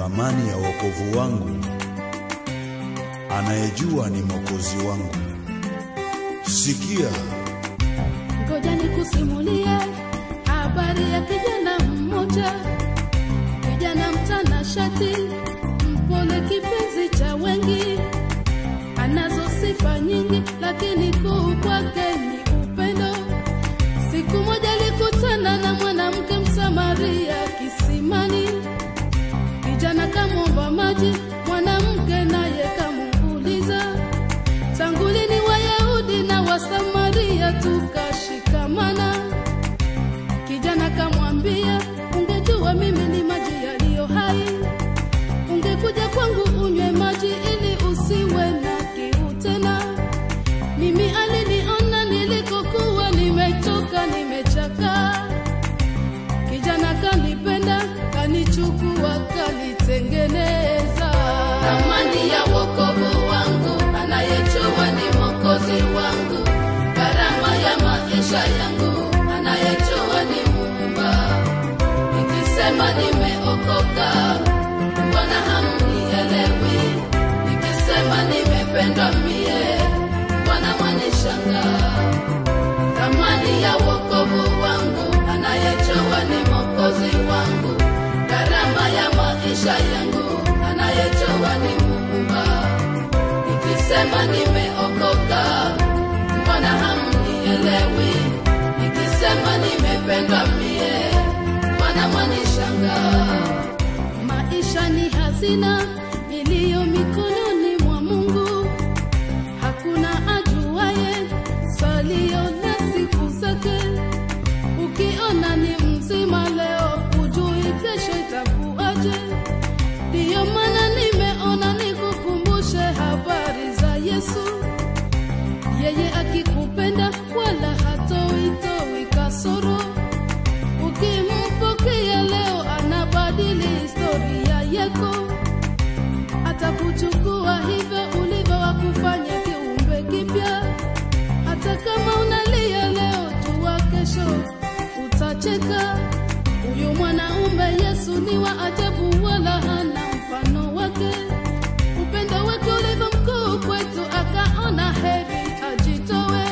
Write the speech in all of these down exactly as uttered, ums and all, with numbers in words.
thamani ya wokovu wangu, anayejua ni Mwokozi wangu. Sikia, ngoja nikusimulie habari ya kijana mmoja, kijana mtanashati, mpole, kipenzi cha wengi, anazo sifa nyingi, lakini kuu kwake ni upendo. Siku moja alikutana na mwanamke Msamaria kisimani. Kijana kamwomba maji, mwanamke naye kamuuliza, tangu lini Wayahudi na Wasamaria tukashikamana? Kijana kamwambia, ungejua mimi ni maji yaliyo hai, ungekuja kwangu unywe maji ili usiwe na kiu tena. Mimi aliniona nilikokuwa nimechoka, nimechoka. Kijana kanipenda, kanichukua, kanitengeneza. Thamani ya wokovu wangu, anayejua ni Mwokozi wangu. Gharama ya maisha yangu, anayejua ni Muumba. Nikisema nimeokoka, mbona hamnielewi? Nikisema nimependwa mie, mbona mwanishangaa? Thamani ya wokovu wangu, anayejua ni Mwokozi wangu. Gharama ya maisha yangu, anayejua ni Muumba. Nikisema nimeokoka, mbona hamnielewi? Nikisema nimependwa mie, mbona mwanishangaa? Maisha ni hazina iliyo mikononi mwa Mungu. Hakuna ajuaye salio na siku zake. Ukiona ni mzima leo, hujui kesho itakuaje. Ndiyo maana nimeona nikukumbushe habari za Yesu. Yeye akikupenda wala hatoitoi kasoro. Ukimpokea leo, anabadili historia yako. Atakuchukua hivyo ulivyo, wakufanya kiumbe kipya. Hata kama unalia leo, jua kesho utacheka. Huyu mwanaume Yesu ni wa ajabu, wala hana mfano wake. Upendo wake ulivyo mkuu kwetu, akaona heri ajitowe.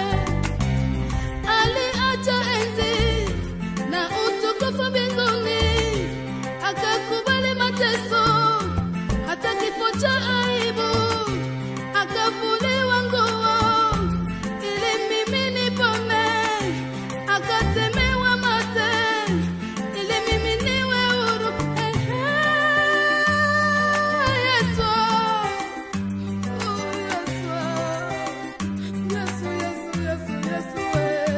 Aliacha enzi na utukufu mbinguni, akakubali mateso, hata kifo cha aibu. Akavuliwa nguo ili mimi nipone, akatemewa mate ili mimi niwe huru. Yesu, Yesu, Yesu, Yesu, Yesu.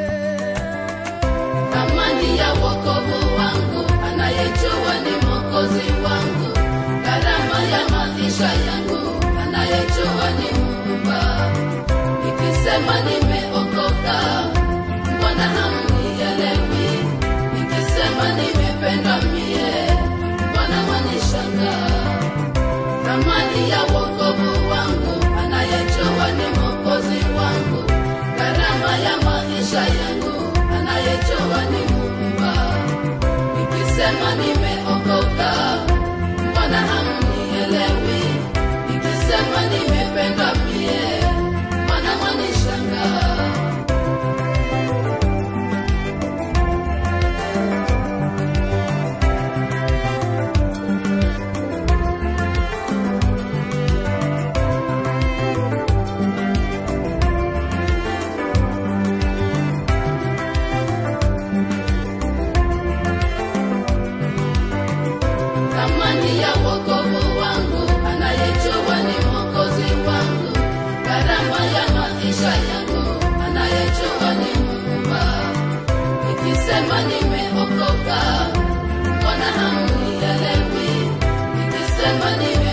Thamani ya wokovu wangu, anayejua ni Mwokozi wangu. Gharama ya maisha yangu, anayejua ni Muumba. Nikisema nimeokoka, mbona hamnielewi? Nikisema nimependwa mie, mbona mwanishangaa? Thamani ya wokovu wangu, anayejua ni Mwokozi wangu. Gharama ya maisha yangu, anayejua ni Muumba. Nikisema nimeokoka, mbona hamnielewi? Nikisema nimependwa mie, mbona mwanishangaa? Thamani ya wokovu wangu, anayejua ni Mwokozi wangu. Gharama ya maisha yangu, anayejua ni Muumba. Nikisema nimeokoka, mbona hamnielewi? Nikisema nime